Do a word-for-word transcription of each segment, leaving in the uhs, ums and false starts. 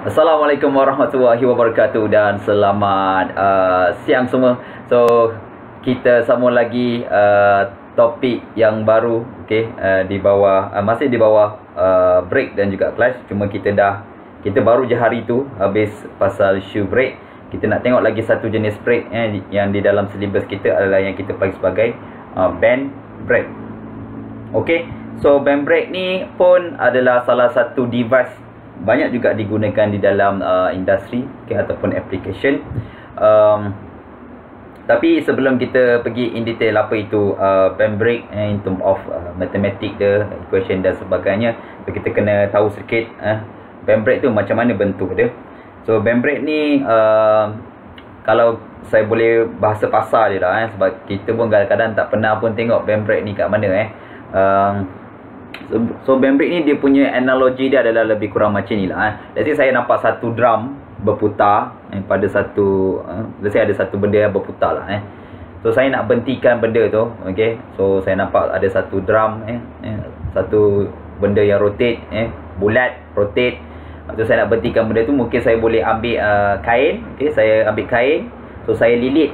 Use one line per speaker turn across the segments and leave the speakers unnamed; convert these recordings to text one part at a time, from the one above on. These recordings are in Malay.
Assalamualaikum warahmatullahi wabarakatuh dan selamat uh, siang semua. So kita sambung lagi uh, topik yang baru, okey, uh, di bawah uh, masih di bawah uh, brake dan juga clutch. Cuma kita dah kita baru je hari tu habis pasal shoe brake. Kita nak tengok lagi satu jenis brake eh, yang di dalam syllabus kita adalah yang kita panggil sebagai uh, band brake. Okey, so band brake ni pun adalah salah satu device banyak juga digunakan di dalam uh, industri, okay, ataupun application. Um, tapi sebelum kita pergi in detail apa itu uh, band brake eh, in term of uh, matematik dia, equation dan sebagainya, so kita kena tahu sedikit eh, band brake tu macam mana bentuk dia. So band brake ni uh, kalau saya boleh bahasa pasar dia lah eh, sebab kita pun kadang-kadang tak pernah pun tengok band brake ni kat mana eh. Um, So, so band brake ni dia punya analogi dia adalah lebih kurang macam ni lah eh. Let's say saya nampak satu drum berputar eh, pada satu eh, let's say ada satu benda yang berputar lah eh. So saya nak berhentikan benda tu, okay. So saya nampak ada satu drum eh, eh satu benda yang rotate eh, bulat rotate. So saya nak berhentikan benda tu, mungkin saya boleh ambil uh, kain, okay. Saya ambil kain, so saya lilit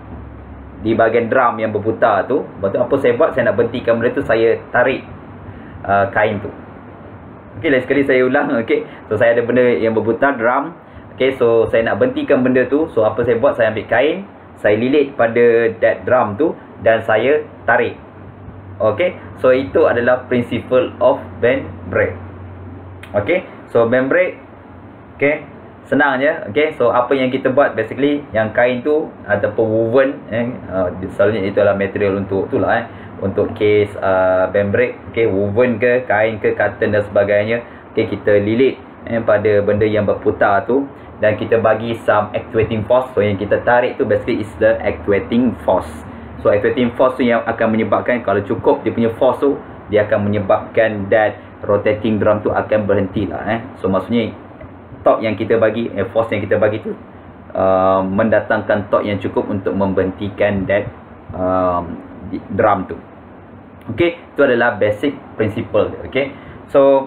di bahagian drum yang berputar tu. Lepas tu apa saya buat, saya nak berhentikan benda tu, saya tarik Uh, kain tu. Okey, lagi sekali saya ulang. Okey, so saya ada benda yang berputar, drum. Okey, so saya nak berhentikan benda tu. So apa saya buat, saya ambil kain, saya lilit pada that drum tu dan saya tarik. Okey, so itu adalah principle of band brake. Okey, so band brake, okey, senang je. Okey, so apa yang kita buat basically, yang kain tu ataupun woven eh, uh, selalunya itu adalah material untuk tu lah eh, untuk case uh, band brake, okay, woven ke, kain ke, cotton dan sebagainya. Okay, kita lilit eh, pada benda yang berputar tu dan kita bagi some actuating force. So yang kita tarik tu basically is the actuating force. So actuating force tu yang akan menyebabkan, kalau cukup dia punya force tu, dia akan menyebabkan that rotating drum tu akan berhenti lah eh. So maksudnya torque yang kita bagi, eh, force yang kita bagi tu uh, mendatangkan torque yang cukup untuk memberhentikan that um, drum tu. Okey, itu adalah basic principle. Okey, so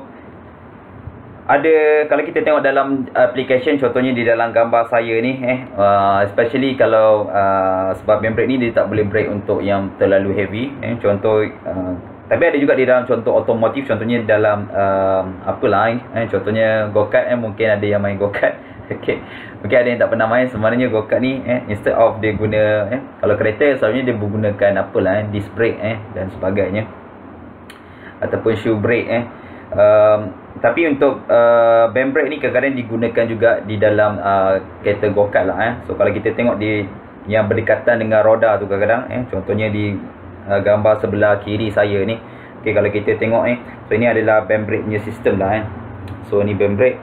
ada, kalau kita tengok dalam application, contohnya di dalam gambar saya ni eh, uh, especially kalau uh, sebab band brake ni dia tak boleh brake untuk yang terlalu heavy eh, contoh uh, tapi ada juga di dalam contoh otomotif, contohnya dalam uh, apalah eh, contohnya go-kart eh, mungkin ada yang main go-kart. Okey, mungkin ada yang tak pernah main. Sebenarnya go-kart ni eh, instead of dia guna eh, kalau kereta selalunya dia menggunakan apalah eh, disc brake eh, dan sebagainya, ataupun shoe brake eh. Um, tapi untuk uh, band brake ni kadang-kadang digunakan juga di dalam uh, kereta go-kart lah eh. So kalau kita tengok di yang berdekatan dengan roda tu kadang-kadang eh, contohnya di uh, gambar sebelah kiri saya ni. Okey, kalau kita tengok eh, so ini adalah band brake punya sistem lah eh. So ni band brake.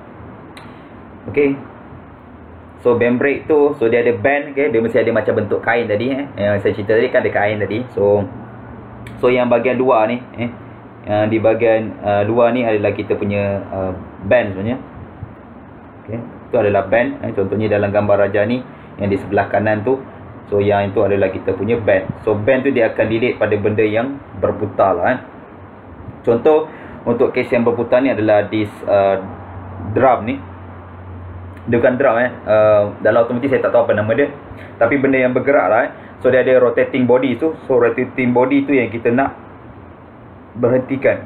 Okey, so band brake tu, so dia ada band, okay, dia mesti ada macam bentuk kain tadi eh, yang saya cerita tadi kan ada kain tadi. So so yang bahagian luar ni eh, yang di bahagian uh, luar ni adalah kita punya uh, band sebenarnya. Okey, itu adalah band eh, contohnya dalam gambar raja ni yang di sebelah kanan tu, so yang itu adalah kita punya band. So band tu dia akan lilit pada benda yang berputar lah eh. Contoh untuk case yang berputar ni adalah this uh, drum ni. Dia bukan drum eh, uh, dalam otomotif saya tak tahu apa nama dia, tapi benda yang bergerak lah eh. So dia ada rotating body tu. So rotating body tu yang kita nak berhentikan.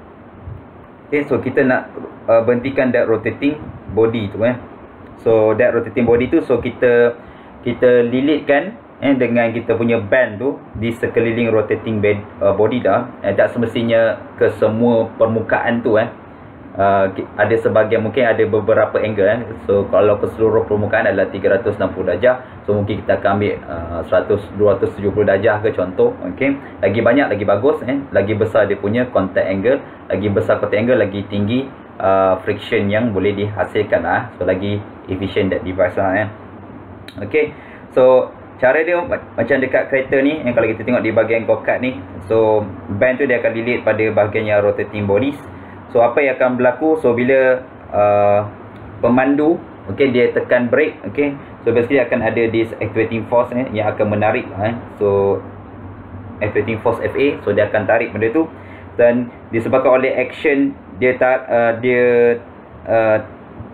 Okay, so kita nak uh, berhentikan that rotating body tu eh. So that rotating body tu, so kita kita lilitkan eh, dengan kita punya band tu di sekeliling rotating bed, uh, body dah eh, tak semestinya ke semua permukaan tu eh. Uh, ada sebahagian, mungkin ada beberapa angle eh. So kalau keseluruh permukaan adalah tiga ratus enam puluh darjah, so mungkin kita akan ambil uh, seratus dua ratus tujuh puluh darjah ke contoh. Okey, lagi banyak lagi bagus eh. Lagi besar dia punya contact angle, lagi besar contact angle, lagi tinggi uh, friction yang boleh dihasilkan lah. So lagi efficient that device lah eh. Okey, so cara dia macam dekat kereta ni eh, kalau kita tengok di bahagian go-kart ni, so band tu dia akan lilit pada bahagian yang rotating bodies. So apa yang akan berlaku, so bila uh, pemandu okey dia tekan brake, okey, so basically akan ada this actuating force eh, yang akan menarik eh. So actuating force F A, so dia akan tarik benda tu dan disebabkan oleh action dia tak uh, dia uh,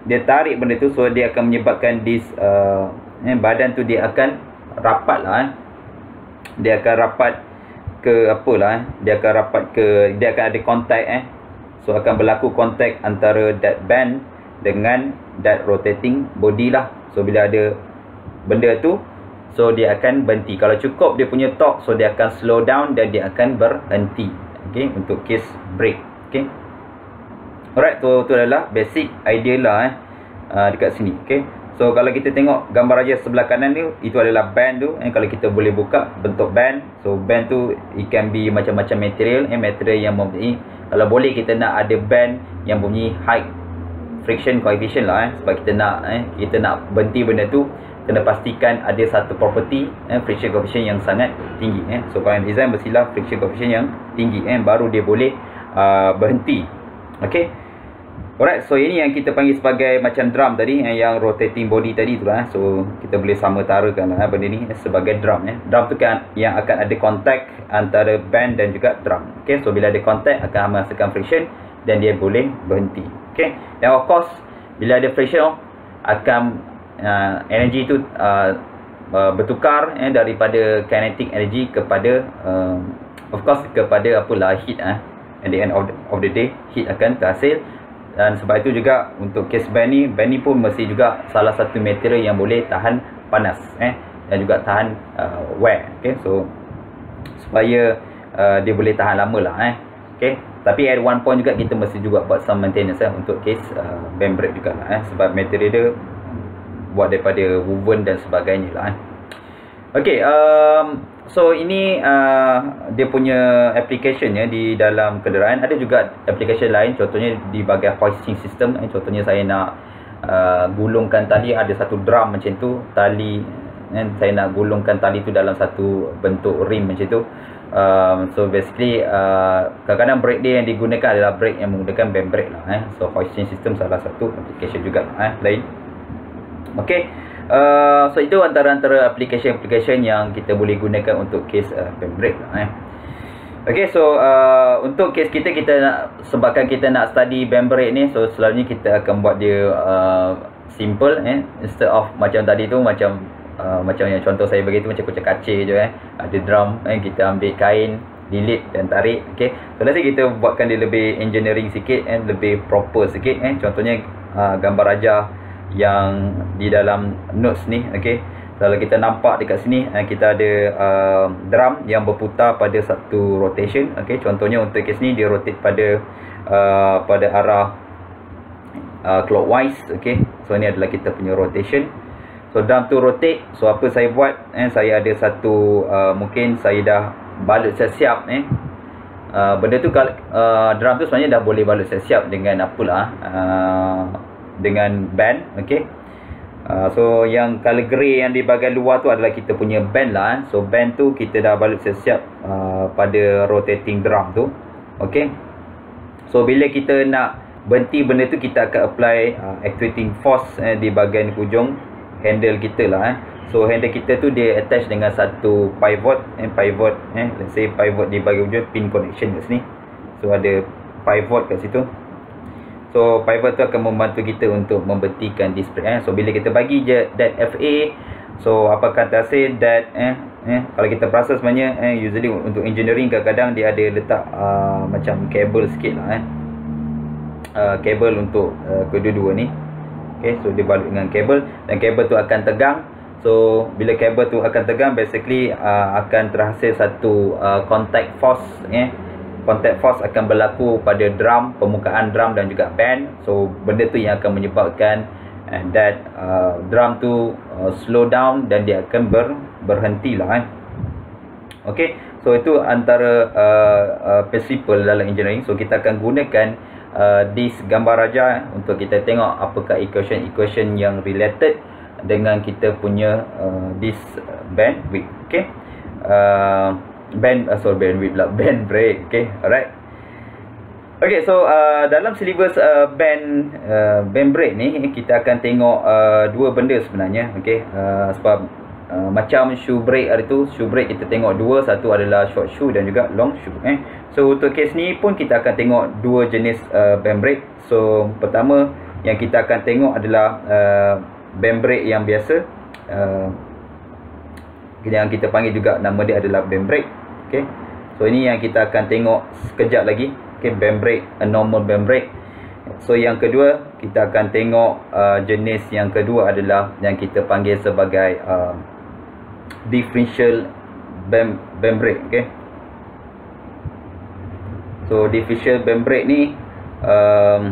dia tarik benda tu, so dia akan menyebabkan this uh, eh, badan tu dia akan rapat lah eh. Dia akan rapat ke apalah eh. Dia akan rapat ke, dia akan ada kontak eh. So akan berlaku kontak antara that band dengan that rotating body lah. So bila ada benda tu, so dia akan berhenti. Kalau cukup dia punya torque, so dia akan slow down dan dia akan berhenti. Okay, untuk case brake. Okay, alright, so tu adalah basic idea lah eh, uh, dekat sini. Okay, so kalau kita tengok gambar raja sebelah kanan ni, itu adalah band tu eh. Kalau kita boleh buka bentuk band, so band tu it can be macam-macam material eh, material yang mempunyai, kalau boleh kita nak ada band yang mempunyai high friction coefficient lah eh. Sebab kita nak eh, kita nak berhenti benda tu, kena pastikan ada satu property eh, friction coefficient yang sangat tinggi eh. So kalau design mestilah friction coefficient yang tinggi eh, baru dia boleh uh, berhenti. Okay, alright, so ini yang kita panggil sebagai macam drum tadi eh, yang rotating body tadi tu lah eh. So kita boleh samatarakan lah eh, benda ni eh, sebagai drum eh. Drum tu kan yang akan ada kontak antara band dan juga drum. Okay, so bila ada kontak akan menghasilkan friction dan dia boleh berhenti. Okay, dan of course bila ada friction akan uh, energi tu uh, uh, bertukar eh, daripada kinetic energy kepada uh, of course kepada apalah heat eh. At the end of the, of the day heat akan terhasil. Dan sebab itu juga untuk case band ni, band ni pun mesti juga salah satu material yang boleh tahan panas eh, dan juga tahan uh, wear. Okay, so supaya uh, dia boleh tahan lama lah eh. Okay, tapi at one point juga kita mesti juga buat some maintenance eh, untuk case uh, band brake juga lah eh, sebab material dia buat daripada woven dan sebagainya lah eh. Okay, um, so ini uh, dia punya application ya di dalam kenderaan. Ada juga application lain, contohnya di bahagian hoisting system eh, contohnya saya nak uh, gulungkan tali, ada satu drum macam tu, tali eh, saya nak gulungkan tali tu dalam satu bentuk rim macam tu. Um, so basically uh, kadang-kadang brake dia yang digunakan adalah brake yang menggunakan band brake lah eh. So hoisting system salah satu application juga lah, eh, lain. Okay, uh, so itu antara-antara application-application yang kita boleh gunakan untuk case uh, band brake lah, eh. Okay, so uh, untuk case kita, kita nak, sebabkan kita nak study band brake ni, so selalunya kita akan buat dia uh, simple eh, instead of macam tadi tu, macam Uh, macam yang contoh saya bagi tu, macam kucing kacir je eh. Ada drum eh, kita ambil kain, lilit dan tarik. Okay, so nanti kita buatkan dia lebih engineering sikit eh, lebih proper sikit eh. Contohnya uh, gambar raja yang di dalam notes ni. Okay, kalau kita nampak dekat sini eh, kita ada uh, drum yang berputar pada satu rotation. Okay, contohnya untuk case ni dia rotate pada uh, pada arah uh, clockwise. Okay, so ni adalah kita punya rotation. So drum tu rotate. So apa saya buat eh, saya ada satu uh, mungkin saya dah balut siap-siap eh. Uh, benda tu kalau uh, drum tu sebenarnya dah boleh balut siap-siap dengan apalah uh, dengan band. Okay, uh, so yang color grey yang di bahagian luar tu adalah kita punya band lah eh. So band tu kita dah balut siap-siap uh, pada rotating drum tu. Okay, so bila kita nak berhenti benda tu, kita akan apply uh, actuating force eh, di bahagian hujung handle kita lah eh. So handle kita tu dia attach dengan satu pivot eh, pivot eh, let's say pivot di bahagian hujung, pin connection kat sini. So ada pivot kat situ. So pivot tu akan membantu kita untuk membentikan display eh. So bila kita bagi je that F A, so apa kata say that eh, eh kalau kita perasan sebenarnya eh, usually untuk engineering kadang-kadang dia ada letak uh, macam kabel sikit lah eh. Uh, kabel untuk uh, kedua-dua ni. Okay, so dia balut dengan kabel dan kabel tu akan tegang. So bila kabel tu akan tegang, basically uh, akan terhasil satu uh, contact force eh. Contact force akan berlaku pada drum, permukaan drum dan juga band. So benda tu yang akan menyebabkan uh, that uh, drum tu uh, slow down dan dia akan ber, berhenti lah eh. Okay, so itu antara uh, uh, principle dalam engineering. So kita akan gunakan Uh, this gambar raja untuk kita tengok apakah equation-equation yang related dengan kita punya uh, this band width. Okay, uh, band uh, sorry band width lah, band brake. Okay, alright. Okay, so uh, dalam syllabus uh, band uh, band brake ni kita akan tengok uh, dua benda sebenarnya. Okay, uh, sebab Uh, macam shoe brake ada tu, shoe brake kita tengok dua, satu adalah short shoe dan juga long shoe eh. So untuk case ni pun kita akan tengok dua jenis uh, band brake. So pertama yang kita akan tengok adalah uh, band brake yang biasa, uh, yang kita panggil juga nama dia adalah band brake. Okay, so ini yang kita akan tengok sekejap lagi. Okay, band brake, a normal band brake. So yang kedua kita akan tengok uh, jenis yang kedua adalah yang kita panggil sebagai uh, differential band, band brake. Okay, so differential band brake ni um,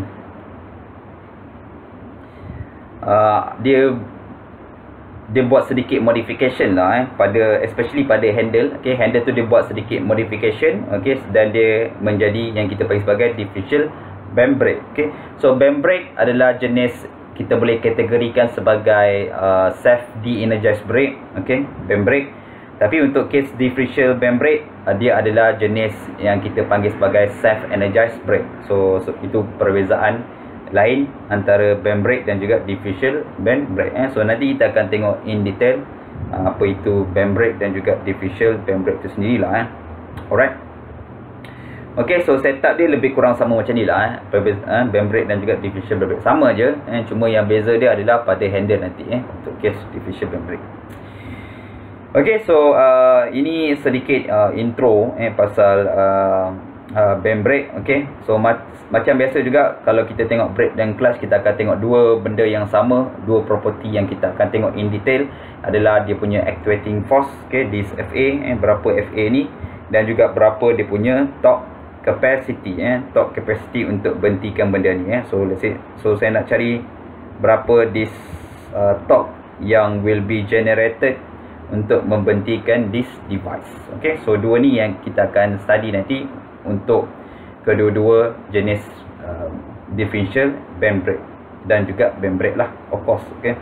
uh, dia dia buat sedikit modification lah eh, pada especially pada handle. Okay, handle tu dia buat sedikit modification. Okay, dan dia menjadi yang kita panggil sebagai differential band brake. Okay, so band brake adalah jenis kita boleh kategorikan sebagai uh, self de-energized brake. Okay, band brake. Tapi untuk case differential band brake, uh, dia adalah jenis yang kita panggil sebagai self energized brake. So, so itu perbezaan lain antara band brake dan juga differential band brake. Eh. So nanti kita akan tengok in detail uh, apa itu band brake dan juga differential band brake itu sendirilah. Eh. Alright. Okay, so setup dia lebih kurang sama macam ni lah. Eh. eh, band brake dan juga differential band brake sama je. Eh. Cuma yang beza dia adalah pada handle nanti. Eh. Untuk case differential band brake. Okay, so uh, ini sedikit uh, intro eh, pasal uh, uh, band brake. Okay, so ma macam biasa juga kalau kita tengok brake dan clutch, kita akan tengok dua benda yang sama, dua property yang kita akan tengok in detail adalah dia punya actuating force. Okay, this F A, eh, berapa F A ni, dan juga berapa dia punya torque capacity, eh, torque capacity untuk berhentikan benda ni. Eh. So let's say, so saya nak cari berapa this uh, torque yang will be generated untuk memberhentikan this device. Okay, so dua ni yang kita akan study nanti untuk kedua-dua jenis uh, differential band brake dan juga band brake lah, of course. Okay,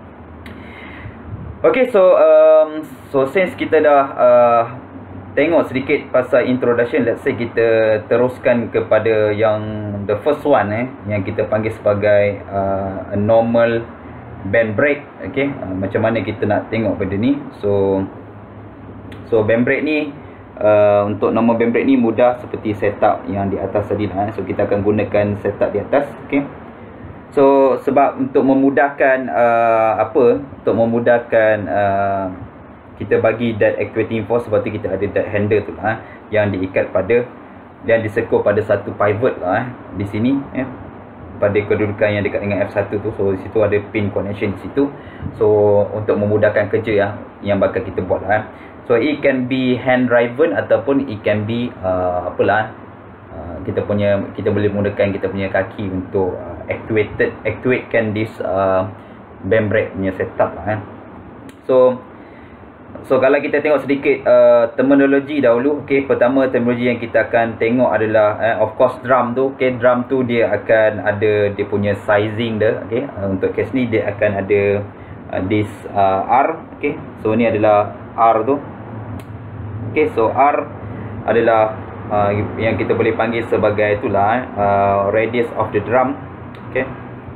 okay, so um, so since kita dah uh, tengok sedikit pasal introduction, let's say kita teruskan kepada yang the first one, eh, yang kita panggil sebagai uh, a normal band brake. Okay, uh, macam mana kita nak tengok benda ni. So so band brake ni uh, untuk normal band brake ni mudah seperti setup yang di atas tadi lah. Eh. So kita akan gunakan setup di atas. Okay, so sebab untuk memudahkan uh, apa untuk memudahkan uh, kita bagi that actuating force, sebab tu kita ada that handle tu lah, eh, yang diikat pada dan disekul pada satu pivot lah, eh, di sini, eh, pada kedudukan yang dekat dengan F satu tu. So di situ ada pin connection di situ. So untuk memudahkan kerja ya, yang bakal kita buat lah. So it can be hand driven ataupun it can be uh, apalah uh, kita punya kita boleh menggunakan kita punya kaki untuk uh, actuated actuatekan this uh, band brake punya setup lah. Eh. So So kalau kita tengok sedikit uh, terminologi dahulu. Okay, pertama terminologi yang kita akan tengok adalah eh, of course drum tu. Okay, drum tu dia akan ada dia punya sizing dia. Okay, uh, untuk case ni dia akan ada uh, this uh, R. Okay, so ni adalah R tu. Okay, so R adalah uh, yang kita boleh panggil sebagai itulah eh, uh, radius of the drum. Okay,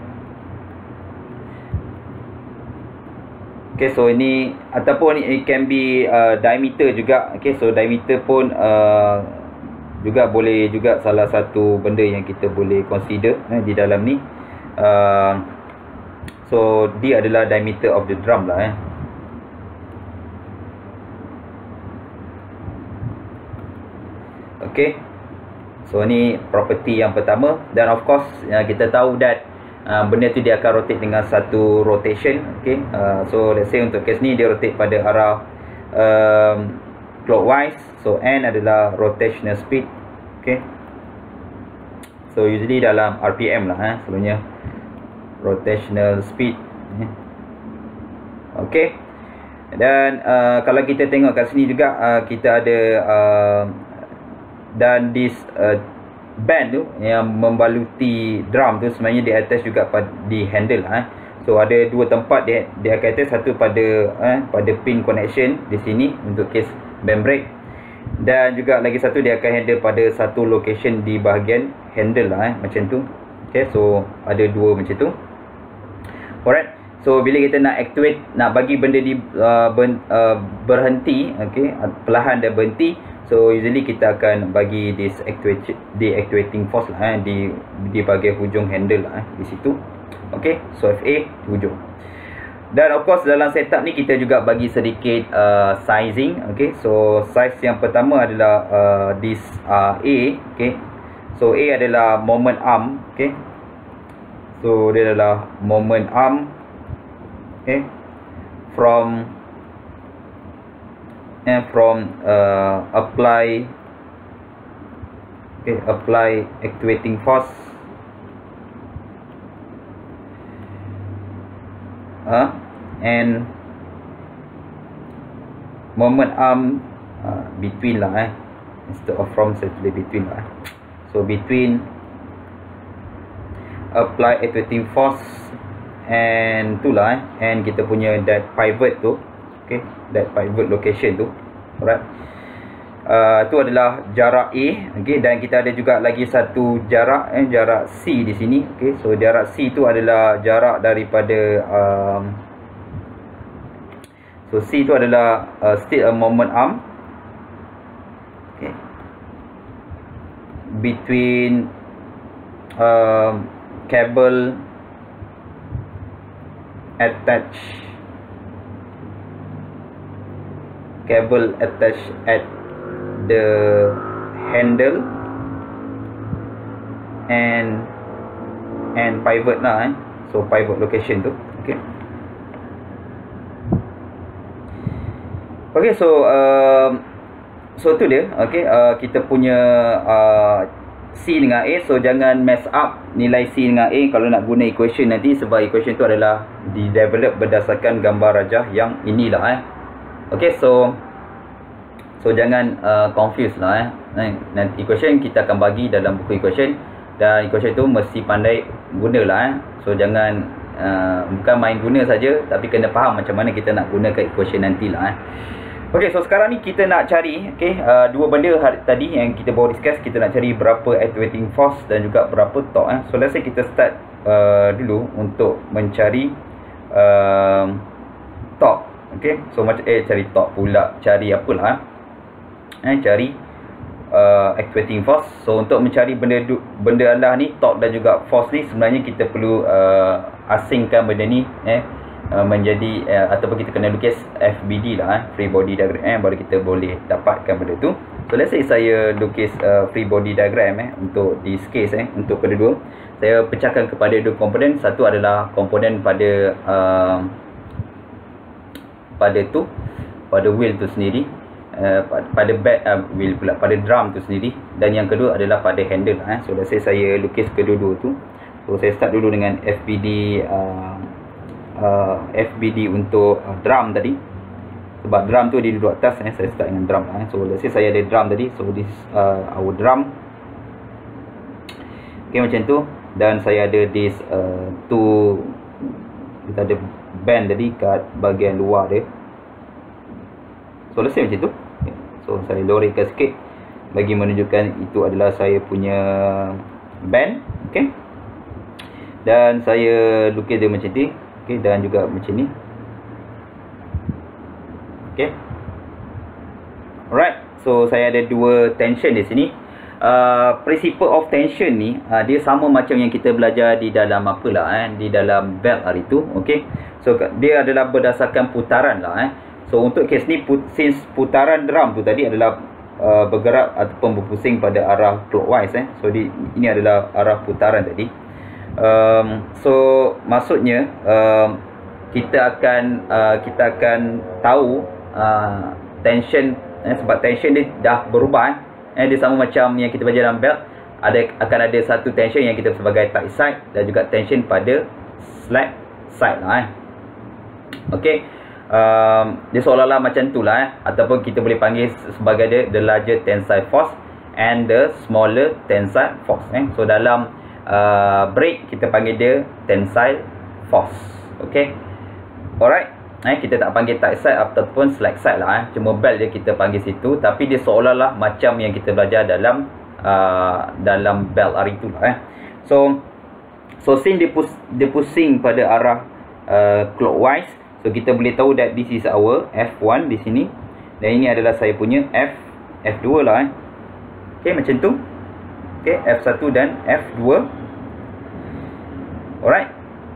Okay, so ini ataupun it can be uh, diameter juga. Okay, so diameter pun uh, juga boleh juga salah satu benda yang kita boleh consider eh, di dalam ni. Uh, so dia adalah diameter of the drum lah. Eh. Okay, so ni property yang pertama, dan of course uh, kita tahu that Uh, benda tu dia akan rotate dengan satu rotation. Okay, uh, so let's say untuk case ni dia rotate pada arah um, clockwise. So N adalah rotational speed. Okay, so usually dalam R P M lah eh, sebenarnya rotational speed. Okay, dan uh, kalau kita tengok kat sini juga uh, kita ada uh, dan this uh, band tu yang membaluti drum tu sebenarnya dia attach juga pada di handle eh. So ada dua tempat dia dia akan attach, satu pada eh, pada pin connection di sini untuk case band brake, dan juga lagi satu dia akan handle pada satu location di bahagian handle lah eh, macam tu. Okay, so ada dua macam tu. Alright, so bila kita nak actuate, nak bagi benda di uh, ben, uh, berhenti, okay, perlahan dan berhenti, so usually kita akan bagi this actuate, the actuating force lah eh, di di bahagian hujung handle lah eh, di situ. Okey, so F A di hujung. Dan of course dalam setup ni kita juga bagi sedikit uh, sizing. Okay, so size yang pertama adalah uh, this uh, A. Okay, so A adalah moment arm. Okay, so dia adalah moment arm. Okay, from and from uh, apply. Okay, apply actuating force. Uh, and moment arm uh, between lah eh instead of from, saya tulis between lah eh. So between apply actuating force and tu lah eh, and kita punya that pivot tu. Okay, that pivot location tu. Alright, uh, tu adalah jarak A. Okay, dan kita ada juga lagi satu jarak eh, jarak C di sini. Okay, so jarak C tu adalah jarak daripada um, so C tu adalah uh, still a moment arm. Okay, between um, cable attach cable attached at the handle and and pivot lah eh. So pivot location tu. Okay. Okay, so um, so tu dia. Okay, uh, kita punya uh, C dengan A. So jangan mess up nilai C dengan A kalau nak guna equation nanti, sebab equation tu adalah di develop berdasarkan gambar rajah yang inilah eh. Okay, so so jangan uh, confuse lah eh. Nanti equation kita akan bagi dalam buku equation, dan equation tu mesti pandai guna lah eh. So jangan uh, bukan main guna saja, tapi kena faham macam mana kita nak gunakan equation nantilah eh. Okay, so sekarang ni kita nak cari okay, uh, dua benda hari, tadi yang kita baru discuss. Kita nak cari berapa actuating force dan juga berapa torque eh. So let's say kita start uh, dulu untuk mencari uh, torque. Okay, so macam eh cari torque pula, cari apalah eh, cari uh, actuating force. So untuk mencari benda benda anda ni, torque dan juga force ni, sebenarnya kita perlu uh, asingkan benda ni eh uh, menjadi uh, ataupun kita kena lukis F B D lah eh, free body diagram eh, baru kita boleh dapatkan benda tu. So let's say saya lukis uh, free body diagram eh untuk this case eh, untuk kedua saya pecahkan kepada dua komponen. Satu adalah komponen pada uh, pada tu, pada wheel tu sendiri, uh, pada back uh, wheel pula, pada drum tu sendiri, dan yang kedua adalah pada handle eh. So let's say saya lukis kedua-dua tu. So saya start dulu dengan F B D uh, uh, F B D untuk uh, drum tadi, sebab drum tu dia duduk atas eh. Saya start dengan drum eh. So let's say saya ada drum tadi. So this uh, our drum. Okay, macam tu. Dan saya ada this uh, tu, kita ada band tadi kat bahagian luar dia. So let's say macam tu. Okay. So saya lorikkan sikit bagi menunjukkan itu adalah saya punya band. Okay, dan saya lukis dia macam ni. Okay, dan juga macam ni. Okay, alright. So saya ada dua tension di sini. Uh, principle of tension ni uh, dia sama macam yang kita belajar di dalam apalah eh, di dalam belt hari tu. Okay, so dia adalah berdasarkan putaran lah eh. So untuk kes ni put, since putaran drum tu tadi adalah uh, bergerak ataupun berpusing pada arah clockwise eh. So di, ini adalah arah putaran tadi. um, So maksudnya um, kita akan uh, kita akan tahu uh, tension eh, sebab tension dia dah berubah eh. Eh, dia sama macam yang kita belajar dalam belt. Ada akan ada satu tension yang kita sebagai tight side dan juga tension pada slack side lah eh. Okay, um, dia seolah-olah macam tu lah eh. Ataupun kita boleh panggil sebagai dia the larger tensile force and the smaller tensile force eh. So dalam uh, brake kita panggil dia tensile force. Okay, alright. Eh, kita tak panggil tight side ataupun slack side lah eh. Cuma belt dia kita panggil situ, tapi dia seolah-olah macam yang kita belajar dalam uh, dalam belt hari tu lah eh. So so since dia, pus, dia pusing pada arah uh, clockwise, so kita boleh tahu that this is our F one di sini, dan ini adalah saya punya F F2 lah eh. Okay, macam tu. Okay, F one dan F two. Alright.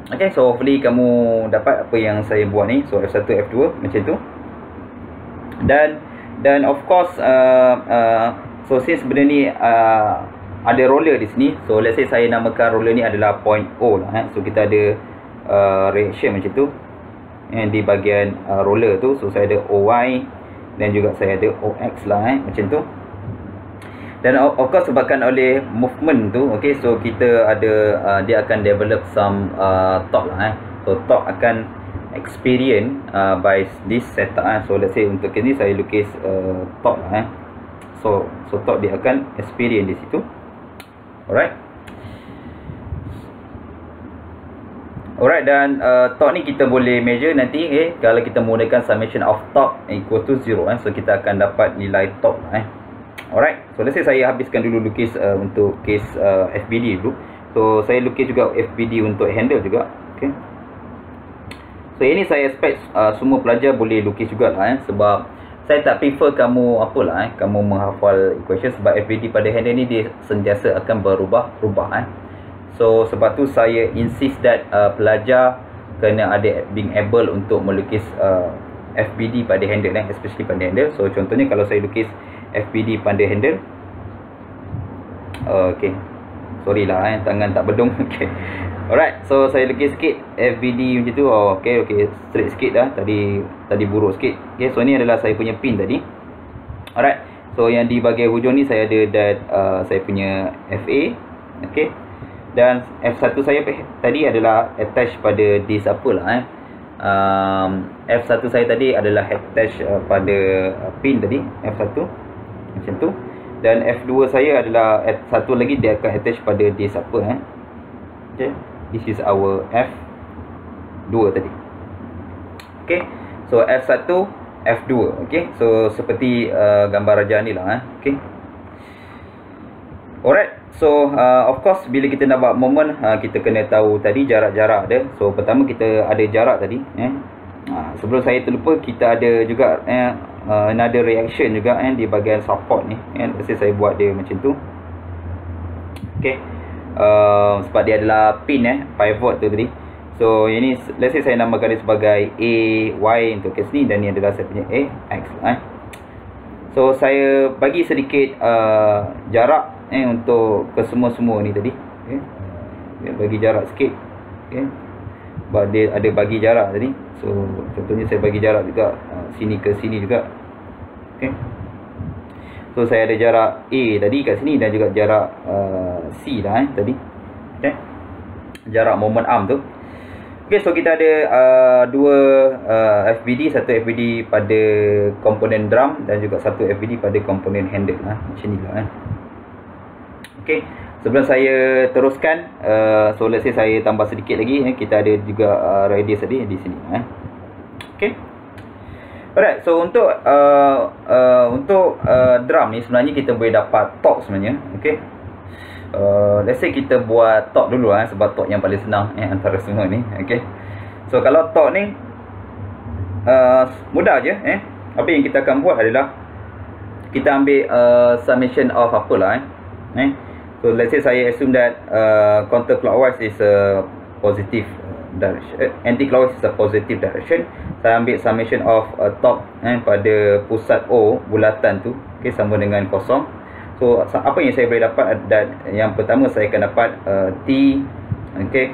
Okay, so hopefully kamu dapat apa yang saya buat ni. So F one, F two macam tu. Dan dan of course uh, uh, so since benda ni uh, ada roller di sini. So let's say saya namakan roller ni adalah point O lah, eh. So kita ada uh, reaction macam tu, eh, di bahagian uh, roller tu. So saya ada O Y dan juga saya ada O X lah, eh, macam tu. Dan of course sebabkan oleh movement tu, okay, so kita ada uh, dia akan develop some uh, torque lah, eh. So torque akan experience uh, by this setup, eh. So let's say untuk kes ni saya lukis uh, torque lah, eh. So so torque dia akan experience di situ. Alright. Alright, dan uh, torque ni kita boleh measure nanti, eh, kalau kita menggunakan summation of torque equal to zero, eh. So kita akan dapat nilai torque lah, eh. Alright, so let's say saya habiskan dulu lukis uh, untuk case uh, F B D dulu. So saya lukis juga F B D untuk handle juga. Okay. So ini saya expect uh, semua pelajar boleh lukis jugalah, eh. Sebab saya tak prefer kamu apalah, eh, kamu menghafal equation. Sebab F B D pada handle ni dia sentiasa akan berubah-ubah, eh. So sebab tu saya insist that uh, pelajar kena ada being able untuk melukis uh, F B D pada handle, eh, especially pada handle. So contohnya kalau saya lukis F B D pada handle, uh, okay, sorry lah, eh, tangan tak bedung. Okay. Alright, so saya lukis sikit F B D macam tu. Oh, okay, okay, straight sikit dah. Tadi tadi buruk sikit. Okay, so ni adalah saya punya pin tadi. Alright, so yang di bahagian hujung ni saya ada that uh, saya punya F A. Okay, dan F one saya tadi adalah attach pada disk apalah, eh. Um, F one saya tadi adalah attach uh, pada uh, pin tadi F one macam tu. Dan F two saya adalah satu lagi dia akan attach pada disk apa, eh. Okay, this is our F two tadi. Okay, so F one, F two. Okay, so seperti uh, gambar raja ni lah, eh. Okay. Alright, so uh, of course bila kita nak buat moment, uh, kita kena tahu tadi jarak-jarak dia. So pertama kita ada jarak tadi, eh. uh, Sebelum saya terlupa, kita ada juga, eh, uh, another reaction juga, eh, di bahagian support ni, eh. Let's say saya buat dia macam tu. Okay, uh, sebab dia adalah pin, eh, pivot tu tadi. So ini let's say saya namakan dia sebagai A Y untuk kes ni, dan ni adalah saya punya A X, eh. So saya bagi sedikit uh, jarak, eh, untuk ke semua-semua ni tadi, okay. Bagi jarak sikit, okay. Sebab dia ada bagi jarak tadi. So contohnya saya bagi jarak juga uh, sini ke sini juga, okay. So saya ada jarak A tadi kat sini, dan juga jarak uh, C dah, eh, tadi, okay. Jarak moment arm tu. Okay, so kita ada uh, dua uh, F B D, satu F B D pada komponen drum dan juga satu F B D pada komponen handle, lah. Macam ni lah, eh. Okay, sebelum saya teruskan, uh, so let's say saya tambah sedikit lagi, eh, kita ada juga uh, radius tadi di sini, eh. Okay. Alright, so untuk uh, uh, untuk uh, drum ni sebenarnya kita boleh dapat torque sebenarnya. Okay. Uh, let's say kita buat torque dulu, eh, sebab torque yang paling senang, eh, antara semua ni. Okay. So kalau torque ni uh, mudah je, eh. Apa yang kita akan buat adalah kita ambil uh, summation of apalah, eh. eh. So let's say saya assume that uh, counterclockwise is a positive direction, anti-clockwise is a positive direction. Saya ambil summation of uh, top, eh, pada pusat O bulatan tu, okay, sama dengan kosong. So apa yang saya boleh dapat, dan yang pertama saya akan dapat uh, T, okay,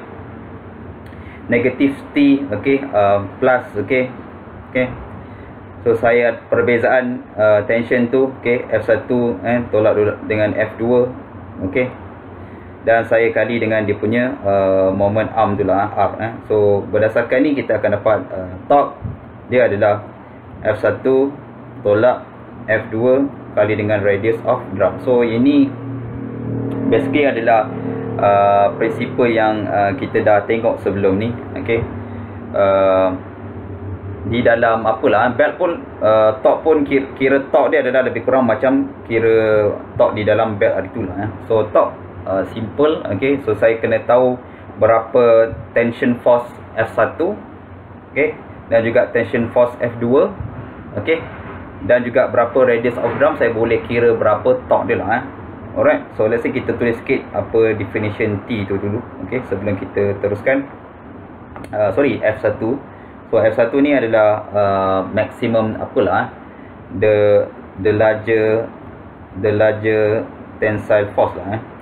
negatif T, okay, uh, plus, okay, okay. So saya perbezaan uh, tension tu, okay, F one, eh, tolak dengan F two, okay, dan saya kali dengan dia punya uh, moment arm tu lah, R, eh. So berdasarkan ni kita akan dapat uh, torque dia adalah F one tolak F two kali dengan radius of drum. So ini basically adalah uh, prinsipal yang uh, kita dah tengok sebelum ni, okay. uh, Di dalam apalah, belt pun uh, torque pun kira, kira torque dia adalah lebih kurang macam kira torque di dalam belt itulah, eh. So torque uh, simple, okay. So saya kena tahu berapa tension force F one, okay, dan juga tension force F two, okay, dan juga berapa radius of drum. Saya boleh kira berapa torque dia lah, eh. Alright, so let's say kita tulis sikit apa definition T tu dulu, okay, sebelum kita teruskan. uh, sorry F satu. So F satu ni adalah uh, maximum apalah, the the larger the larger tensile force lah eh.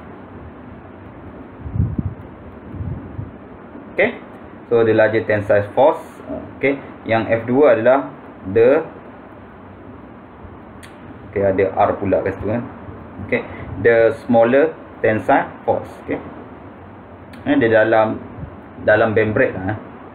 Okay, so the larger tensile force. Okay, yang F dua adalah the, okay, ada R pula kat situ kan. Okay, the smaller tensile force. Okay, eh, dia dalam dalam membrane lah eh.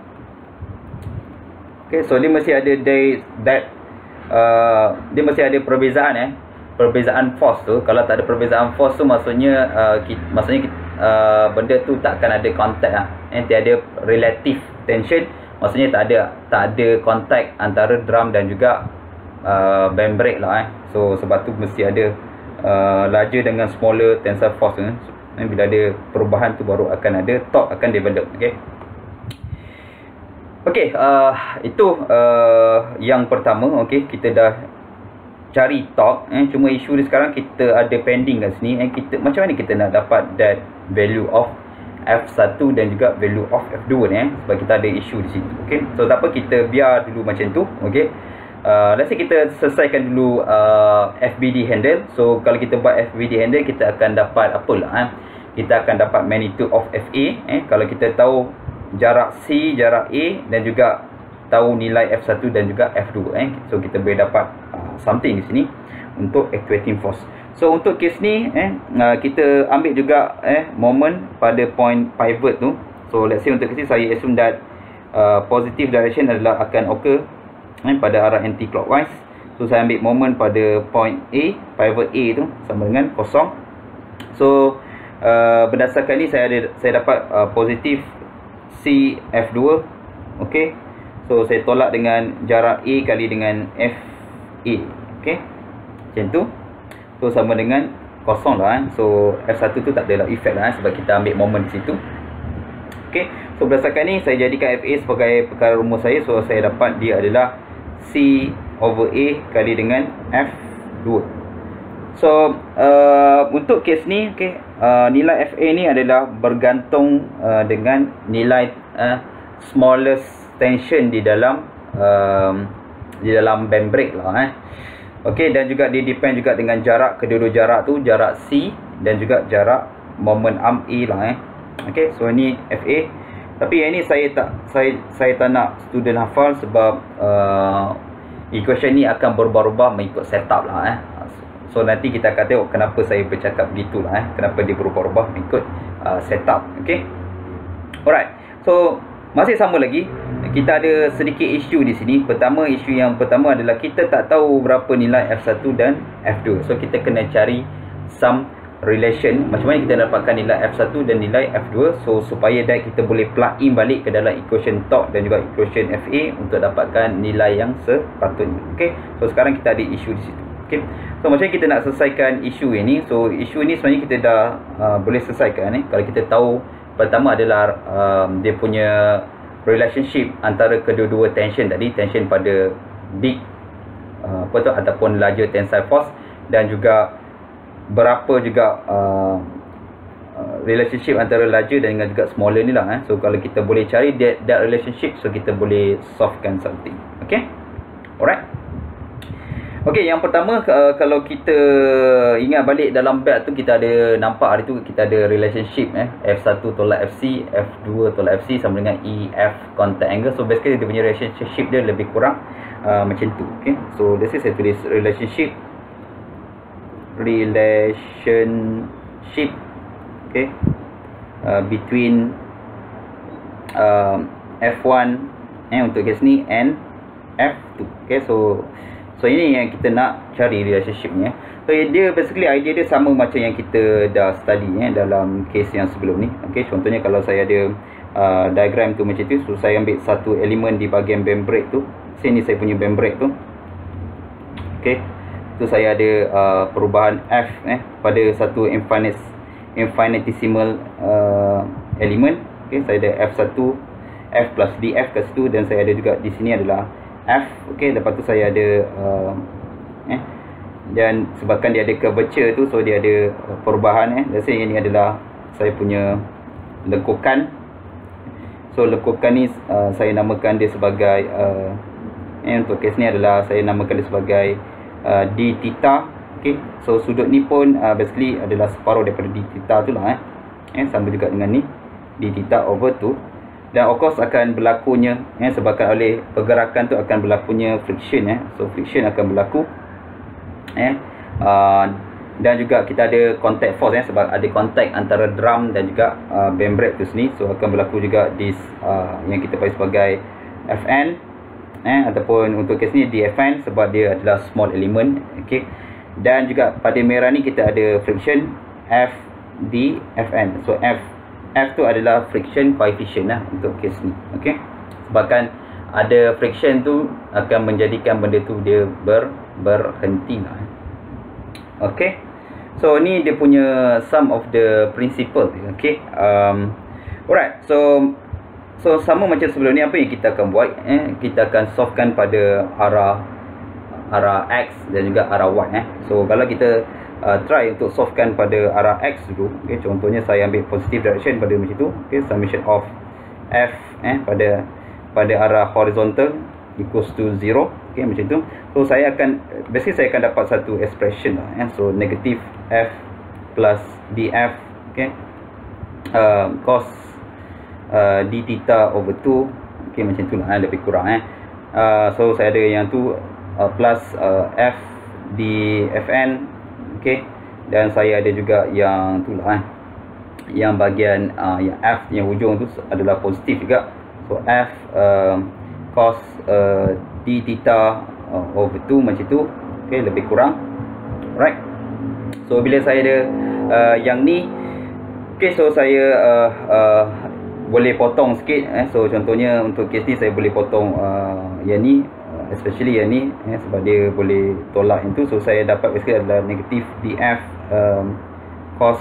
Okay, so dia mesti ada they, that uh, dia mesti ada perbezaan eh. Perbezaan force tu, kalau tak ada perbezaan force tu maksudnya uh, kita, maksudnya kita, uh, benda tu takkan ada contact lah. Eh, tiada relative tension, maksudnya tak ada tak ada contact antara drum dan juga uh, membrane lah eh. So sebab tu mesti ada uh, larger dengan smaller tensile force eh. Eh, bila ada perubahan tu baru akan ada torque akan develop. Okay. Okey, uh, itu uh, yang pertama. Okey, kita dah cari torque eh. Cuma isu dia sekarang kita ada pending kat sini eh. Kita macam mana kita nak dapat that value of F satu dan juga value of F dua ni eh. Sebab kita ada isu di situ. Okey, so tak apa, kita biar dulu macam tu. Okey, uh, let's say kita selesaikan dulu uh, F B D handle. So kalau kita buat F B D handle, kita akan dapat apalah eh. Kita akan dapat magnitude of F A eh. Kalau kita tahu jarak C, jarak A dan juga tahu nilai F satu dan juga F dua eh. So kita boleh dapat uh, something di sini untuk actuating force. So untuk kes ni eh uh, kita ambil juga eh moment pada point pivot tu. So let's say untuk kes ni saya assume that uh, positive direction adalah akan occur eh, pada arah anti clockwise. So saya ambil moment pada point A, pivot A tu sama dengan kosong. So uh, berdasarkan ni saya ada saya dapat uh, positif C F dua. Okey, so saya tolak dengan jarak A kali dengan F A. Okey, macam tu. So sama dengan kosong lah eh. So F satu tu tak adalah effect lah eh, sebab kita ambil moment di situ. Okey, so berdasarkan ni saya jadikan F A sebagai perkara rumus saya. So saya dapat dia adalah C over A kali dengan F dua. So uh, untuk kes ni okay, uh, nilai F A ni adalah bergantung uh, dengan nilai uh, smallest tension di dalam um, di dalam membrane lah eh. Okey, dan juga dia depend juga dengan jarak, kedua-dua jarak tu, jarak C dan juga jarak moment arm A lah eh. Okey, so ni F A. Tapi yang ni saya tak saya saya tak nak student hafal sebab uh, equation ni akan berubah-ubah mengikut setup lah eh. So nanti kita akan tengok kenapa saya bercakap begitulah eh. Kenapa dia berubah-ubah mengikut uh, setup. Okey. Alright. So masih sama lagi. Kita ada sedikit isu di sini. Pertama, isu yang pertama adalah kita tak tahu berapa nilai F satu dan F dua. So kita kena cari some relation. Macam mana kita dapatkan nilai F satu dan nilai F dua. So supaya that kita boleh plug in balik ke dalam equation torque dan juga equation F A untuk dapatkan nilai yang sepatutnya. Okey. So sekarang kita ada isu di situ. Okay. So macam kita nak selesaikan isu ini. So isu ini sebenarnya kita dah uh, boleh selesaikan eh. Kalau kita tahu pertama adalah um, dia punya relationship antara kedua-dua tension tadi, tension pada big uh, apa tu ataupun larger tensile force dan juga berapa juga uh, uh, relationship antara larger dan dengan juga smaller ni lah eh. So kalau kita boleh cari that, that relationship, so kita boleh solvekan something. Okay. Alright. Okey, yang pertama uh, kalau kita ingat balik dalam bab tu kita ada nampak hari tu kita ada relationship eh F satu tolak F C, F dua tolak F C sama dengan E F contact angle. So basically dia punya relationship dia lebih kurang uh, macam tu. Okey. So this is saya tulis relationship relationship okey uh, between uh, F one eh untuk kes ni and F two. Okey, so So ini yang kita nak cari relationship ni eh. So dia basically idea dia sama macam yang kita dah study eh, dalam case yang sebelum ni. Okay, contohnya kalau saya ada uh, diagram tu macam tu. So saya ambil satu elemen di bahagian membrane tu. Sini saya punya membrane tu. Okay, tu saya ada uh, perubahan F eh, pada satu infinite, infinitesimal uh, elemen. Okay, saya ada F satu F plus D F kat situ. Dan saya ada juga di sini adalah F. Okey, lepas tu saya ada uh, eh dan sebabkan dia ada curvature tu, so dia ada perubahan eh. Let's say ini adalah saya punya lengkukan. So lekukan ni uh, saya namakan dia sebagai uh, eh, untuk kes ni adalah saya namakan dia sebagai uh, d theta. Okay, so sudut ni pun uh, basically adalah separuh daripada d theta tu lah eh. eh sama juga dengan ni d theta over two. Dan of course akan berlakunya eh, sebabkan oleh pergerakan tu akan berlakunya friction eh. So friction akan berlaku eh. Uh, dan juga kita ada contact force eh, sebab ada contact antara drum dan juga uh, beam brake tu sini. So akan berlaku juga this uh, yang kita panggil sebagai F N eh, ataupun untuk kes ni D F N sebab dia adalah small element. Okay. Dan juga pada merah ni kita ada friction F D F N. So F F tu adalah friction coefficient lah untuk kes ni. Okay. Sebabkan ada friction tu akan menjadikan benda tu dia ber, berhenti lah. Okay. So ni dia punya some of the principle. Okay. Um, alright. So so sama macam sebelum ni, apa yang kita akan buat eh, kita akan solvekan pada arah arah X dan juga arah Y eh. So kalau kita Uh, try untuk solvekan pada arah X dulu. Okay, contohnya saya ambil positive direction pada macam tu. Okay, summation of F eh pada pada arah horizontal equals to zero. Okay, macam tu. So saya akan basically saya akan dapat satu expression lah eh. So negative F plus df, okay, uh, cos uh, d theta over two. Okay, macam tu lah eh, lebih kurang eh. Uh, so saya ada yang tu uh, plus uh, F d Fn. Okay, dan saya ada juga yang tu lah eh, yang bagian uh, yang F yang hujung tu adalah positif juga. So F uh, cos uh, d theta uh, over two macam tu. Okay, lebih kurang. Right. So bila saya ada uh, yang ni, okay, so saya uh, uh, boleh potong sikit eh. So contohnya untuk kes ni saya boleh potong uh, yang ni, especially yang ni eh, sebab dia boleh tolak yang tu. So saya dapat basically adalah negatif df um, cos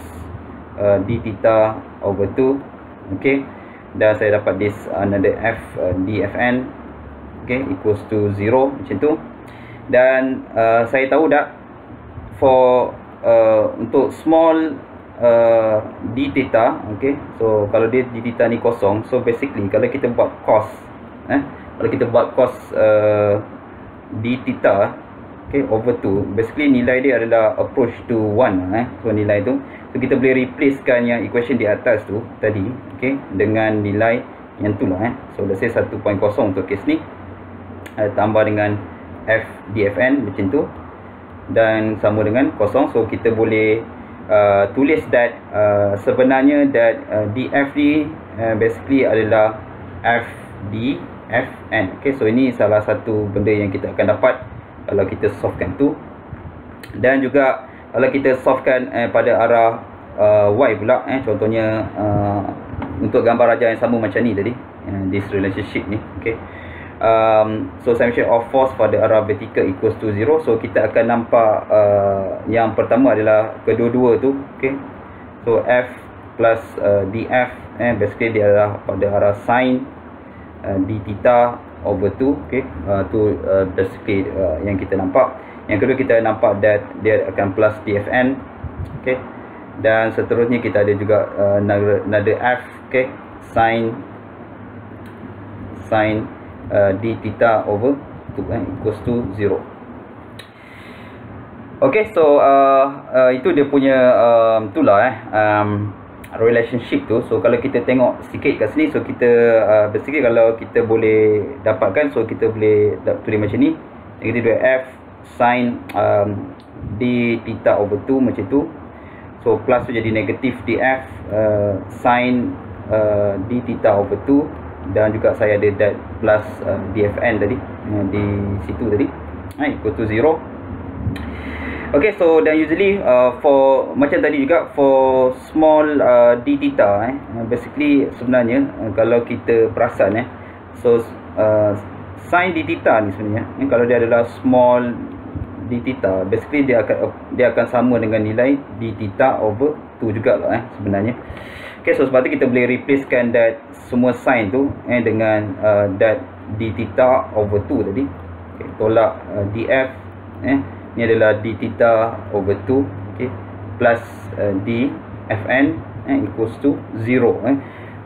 uh, d theta over two. Okay, dan saya dapat this another f uh, dfn, okay, equals to zero macam tu. Dan uh, saya tahu dah for uh, untuk small uh, d theta, okay, so kalau dia d theta ni kosong, so basically kalau kita buat cos eh, kalau kita buat cos uh, d theta, okay, over two, basically nilai dia adalah approach to one eh. So nilai tu, so kita boleh replacekan yang equation di atas tu tadi, okay, dengan nilai yang tu lah eh. So let's say one point zero untuk kes ni, uh, tambah dengan f dfn macam tu, dan sama dengan kosong. So kita boleh uh, tulis that uh, sebenarnya that uh, df ni uh, basically adalah f d Fn. Okay, so ini salah satu benda yang kita akan dapat kalau kita solvekan tu. Dan juga kalau kita solvekan eh, pada arah uh, Y pula eh, contohnya uh, untuk gambar raja yang sama macam ni tadi, uh, this relationship ni, okay. Um, so summation of force pada arah vertical equals to zero. So kita akan nampak uh, yang pertama adalah kedua-dua tu, okay. So F plus uh, df eh, basically dia adalah pada arah sin Uh, d theta over two. Okay, uh, tu uh, basically uh, yang kita nampak. Yang kedua kita nampak that dia akan plus dfn. Okay, dan seterusnya kita ada juga uh, another f, okay, sin sin uh, d theta over two eh, equals to zero. Okay, so uh, uh, itu dia punya um, tu lah eh, um, relationship tu. So kalau kita tengok sikit kat sini, so kita uh, basically kalau kita boleh dapatkan, so kita boleh tulis macam ni, negatif dua f sin um, d theta over two macam tu. So plus tu jadi negatif df uh, sin uh, d theta over two, dan juga saya ada that plus uh, dfn tadi uh, di situ tadi, uh, equal to zero. Okay, so dan usually uh, for macam tadi juga for small uh, d theta eh, basically sebenarnya uh, kalau kita perasan eh, so uh, sin d theta ni sebenarnya eh, kalau dia adalah small d theta, basically dia akan dia akan sama dengan nilai d theta over two jugalah eh sebenarnya. Okay, so sebab tu kita boleh replacekan that semua sin tu eh dengan uh, that d theta over two tadi. Okay, tolak uh, df eh, ni adalah d theta over two, okay, plus uh, d fn eh, equals to zero eh.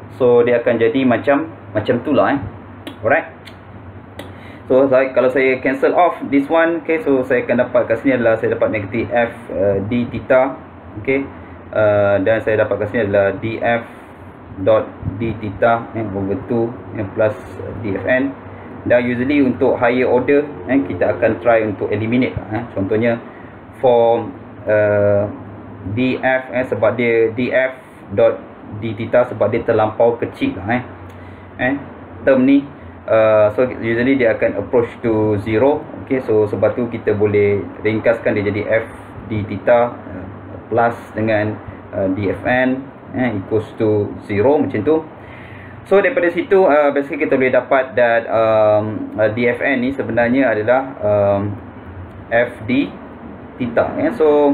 So dia akan jadi macam macam tu lah eh. Alright. So saya, kalau saya cancel off this one, okay, so saya akan dapat kat sini adalah saya dapat negatif F uh, d theta, okay, uh, dan saya dapat kat sini adalah df dot d theta eh, over two eh, plus uh, dfn. Dan usually untuk higher order eh, kita akan try untuk eliminate eh. Contohnya for uh, df eh, sebab dia df dot d theta sebab dia terlampau kecil lah eh, eh term ni. Uh, so usually dia akan approach to zero. Okay, so sebab tu kita boleh ringkaskan dia jadi f d theta uh, plus dengan uh, dfn eh, equals to zero macam tu. So daripada situ uh, basically kita boleh dapat that um, uh, dfn ni sebenarnya adalah um, f d theta eh. So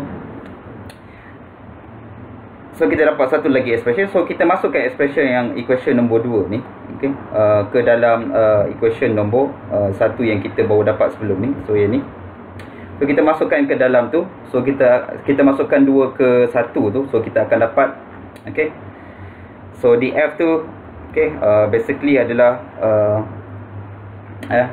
So kita dapat satu lagi expression. So kita masukkan expression yang equation nombor dua ni, okay, uh, ke dalam uh, equation nombor uh, satu yang kita baru dapat sebelum ni. So yang ni, so kita masukkan ke dalam tu. So kita kita masukkan dua ke satu tu. So kita akan dapat, okay, so df tu, okay, uh, basically adalah uh, eh,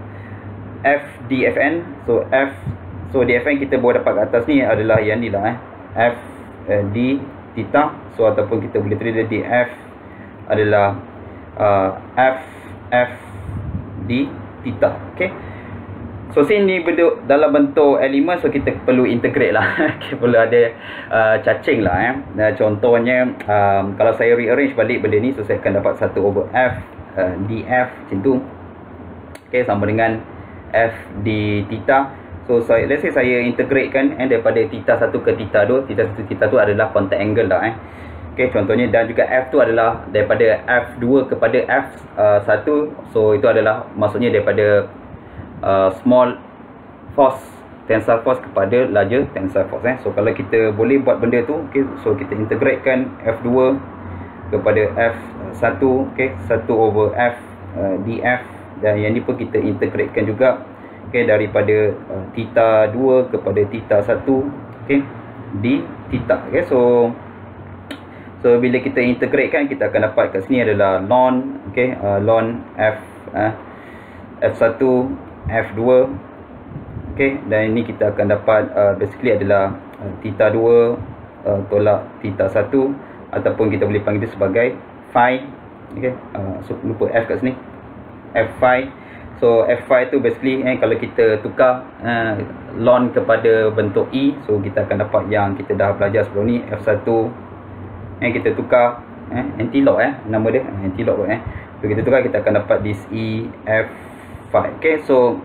f dfn. So f, so dfn kita baru dapat kat atas ni adalah yang ni lah eh, f uh, d theta. So ataupun kita boleh tulis dia df adalah uh, f f d theta. Okay, so sini bentuk dalam bentuk elemen, so kita perlu integrate lah. Kita perlu ada uh, cacing lah eh. Nah, contohnya um, kalau saya rearrange balik benda ni, so saya akan dapat satu over f uh, df macam tu. Okay, sama dengan f d theta. So saya, let's say saya integrate kan eh, daripada theta satu ke theta dua. Theta satu theta tu adalah contact angle lah eh. Okay, contohnya, dan juga f tu adalah daripada f dua kepada f satu. So itu adalah maksudnya daripada uh, small force, tensile force kepada larger tensile force eh. So kalau kita boleh buat benda tu, okay, so kita integratekan f dua kepada f satu, okay, satu over f uh, df, dan yang ni pun kita integratekan juga, okay, daripada uh, theta dua kepada theta satu, okay, d theta. Okay, so so bila kita integrate kan, kita akan dapat kat sini adalah ln, okay, uh, ln f uh, f satu f dua, okay, dan ini kita akan dapat uh, basically adalah uh, theta dua uh, tolak theta satu, ataupun kita boleh panggil dia sebagai phi. Okay, uh, so lupa f kat sini, f phi. So f phi tu basically eh, kalau kita tukar uh, ln kepada bentuk e, so kita akan dapat yang kita dah belajar sebelum ni, f satu eh, kita tukar eh, anti-log eh, nama dia anti-log eh. So kita tukar, kita akan dapat this e f phi. Okay, so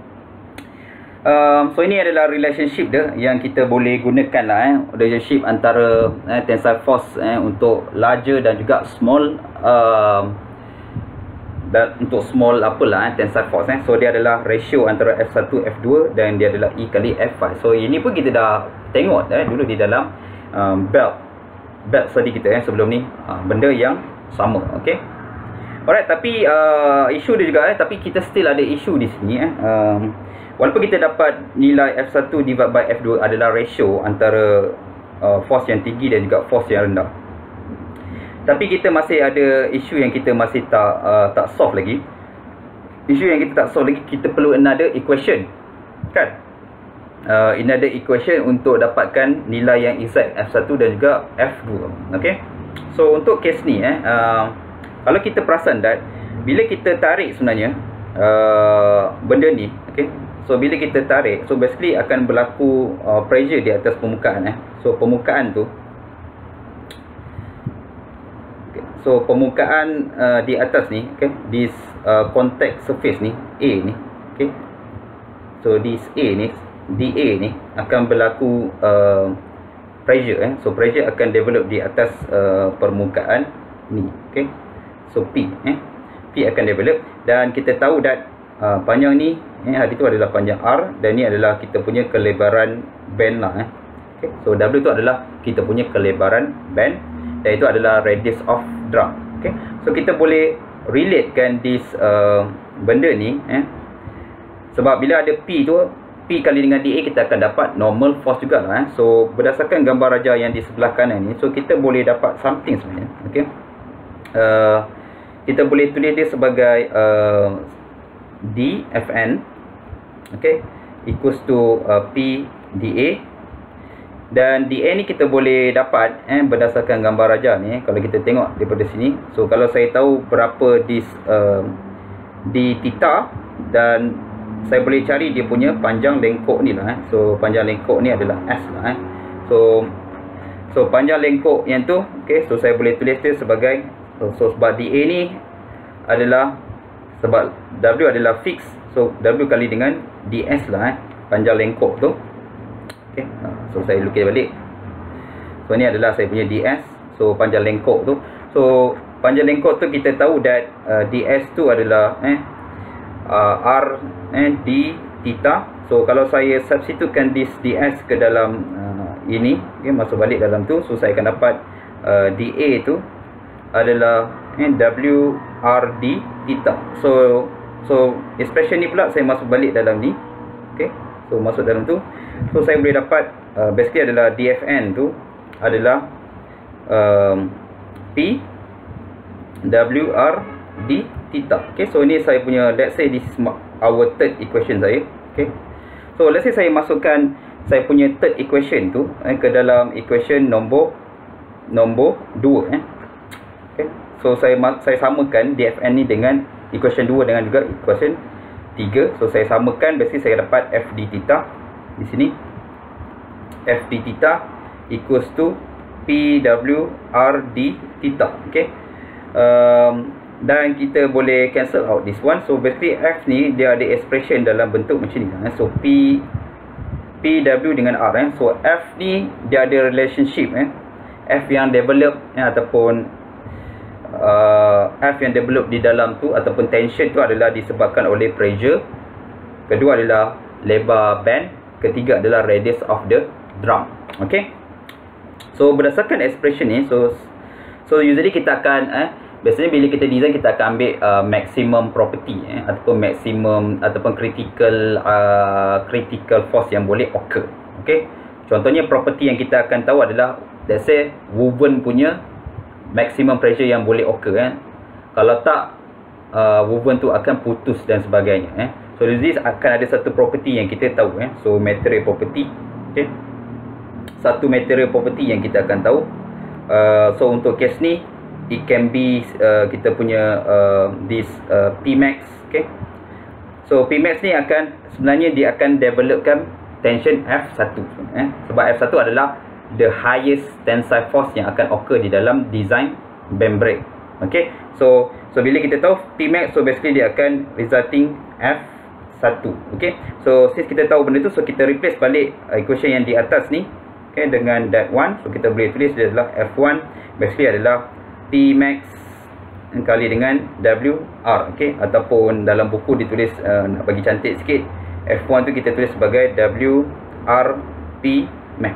um, so ini adalah relationship dia yang kita boleh gunakan lah eh, relationship antara eh, tensile force eh, untuk larger dan juga small um, dan untuk small apalah eh, tensile force eh. So dia adalah ratio antara f satu f dua dan dia adalah E kali f phi. So ini pun kita dah tengok eh, dulu di dalam um, belt belt study kita eh, sebelum ni, uh, benda yang sama. Okay, alright, tapi uh, isu dia juga eh, tapi kita still ada isu di sini eh. um, walaupun kita dapat nilai f satu divided by f dua adalah ratio antara uh, force yang tinggi dan juga force yang rendah, tapi kita masih ada isu yang kita masih tak uh, tak solve lagi. Isu yang kita tak solve lagi, kita perlu another equation kan, uh, another equation untuk dapatkan nilai yang exact f satu dan juga f dua. Okay, so untuk case ni eh, uh, kalau kita perasan that bila kita tarik sebenarnya uh, benda ni, okay, so bila kita tarik, so basically akan berlaku uh, pressure di atas permukaan eh. So permukaan tu, so permukaan uh, di atas ni, okay, this uh, contact surface ni, A ni, okay, so this A ni, dA ni akan berlaku uh, pressure eh. So pressure akan develop di atas uh, permukaan ni, okay, so P eh, P akan develop, dan kita tahu that uh, panjang ni eh, hari tu adalah panjang R, dan ni adalah kita punya kelebaran band lah eh. Okay, so W tu adalah kita punya kelebaran band, dan itu adalah radius of drum. Okay, so kita boleh relatekan this uh, benda ni eh, sebab bila ada P tu, P kali dengan dA, kita akan dapat normal force juga lah eh. So berdasarkan gambar raja yang di sebelah kanan ni, so kita boleh dapat something sebenarnya. Okay, uh, kita boleh tulis dia sebagai uh, dfn, okay, equals to uh, p dA. Dan dA ni kita boleh dapat eh, berdasarkan gambar raja ni eh, kalau kita tengok daripada sini. So kalau saya tahu berapa dis uh, d theta, dan saya boleh cari dia punya panjang lengkok ni lah eh. So panjang lengkok ni adalah S lah eh. So so panjang lengkok yang tu, okay, so saya boleh tulis dia sebagai, so, so sebab dA ni adalah, sebab W adalah fix, so W kali dengan ds lah eh, panjang lengkok tu. Okay, so saya lukis balik. So ni adalah saya punya ds, so panjang lengkok tu. So panjang lengkok tu kita tahu that uh, ds tu adalah eh uh, r eh, d theta. So kalau saya substitutekan this ds ke dalam uh, ini, okay, masuk balik dalam tu, so saya akan dapat uh, dA tu adalah eh, w r d theta. So so expression ni pula saya masuk balik dalam ni. Okay, so masuk dalam tu, so saya boleh dapat uh, basically adalah dfn tu adalah um, p w r d theta. Okay, so ni saya punya, let's say this is our third equation saya. Okay, so let's say saya masukkan saya punya third equation tu eh, ke dalam equation nombor nombor dua eh. Okay, so saya saya samakan dfn ni dengan equation dua dengan juga equation tiga. So saya samakan, basically saya dapat f d theta di sini. F d theta equals to p w r d theta. Okay, um, dan kita boleh cancel out this one. So basically f ni dia ada expression dalam bentuk macam ni eh. So p p w dengan r eh. So f ni dia ada relationship eh, f yang develop eh, ataupun uh, f yang develop di dalam tu ataupun tension tu adalah disebabkan oleh pressure. Kedua adalah lebar band. Ketiga adalah radius of the drum. Okay, so berdasarkan expression ni, so so usually kita akan eh, biasanya bila kita design kita akan ambil uh, maximum property eh, ataupun maximum ataupun critical uh, critical force yang boleh occur. Okay, contohnya property yang kita akan tahu adalah, let's say woven punya maximum pressure yang boleh occur eh. Kalau tak uh, woven tu akan putus dan sebagainya eh. So this akan ada satu property yang kita tahu eh. So material property. Okay, satu material property yang kita akan tahu. uh, So untuk case ni it can be uh, kita punya uh, this uh, P max. Okay, so P max ni akan sebenarnya dia akan developkan tension F satu eh? Sebab F satu adalah the highest tensile force yang akan occur di dalam design band brake. Okay, so so bila kita tahu P max, so basically dia akan resulting F satu. Okay, so since kita tahu benda tu, so kita replace balik uh, equation yang di atas ni, okay, dengan that one. So kita boleh tulis dia adalah F one basically adalah P max kali dengan W R. Okay, ataupun dalam buku ditulis uh, nak bagi cantik sikit, F one tu kita tulis sebagai W R P max.